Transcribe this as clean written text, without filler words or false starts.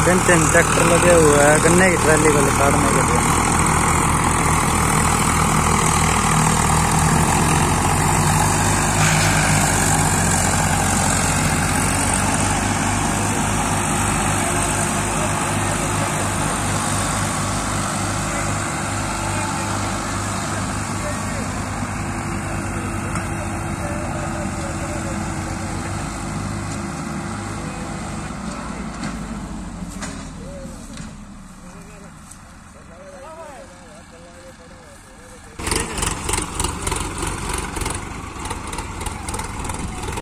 तीन ट्रैक्टर लगे हुए हैं गन्ने की ट्राली को काटने के लिए।